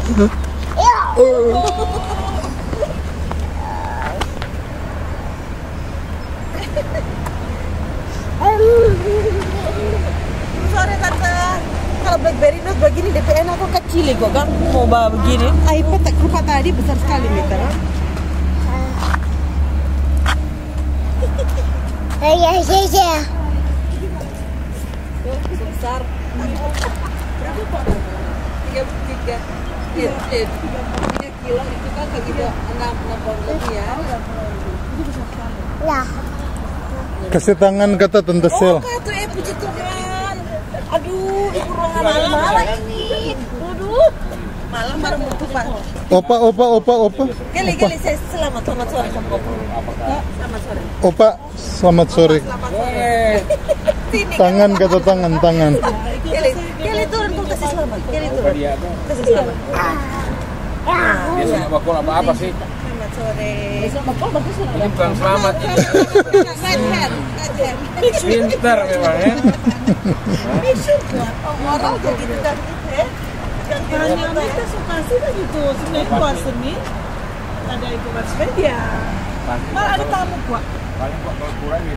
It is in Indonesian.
Sore tante, kalau BlackBerry Note begini DPN aku kecil kok, kan mau bawa begini. iPad rupa tadi besar sekali meter. Iya. Besar. Berapa Pak? 3 kilo itu kan begitu 6 pound lebih ya. Lah. Kasih tangan kata Tante Sel. Oh, kata puji Tuhan. Aduh, ibu ruangan malam ini. Aduh. Malam baru butuh Pak. Opa. Kali saya selamat sore sama Opa. Selamat sore. Opa, selamat sore. Selamat sore. Tangan kata tangan. Kali turun tuh kasih selamat. Kali turun. Kasih selamat. Dia sama bakul apa sih? Selamat sore. Ini bukan selamat. Right hand. Pintar memang ya. Orang jadi dan ya. Tanya mereka suka sih begitu, sebenarnya keluar seni ada ikut Mas Media. Malah ada tamu kuat. Paling kok kalau kurang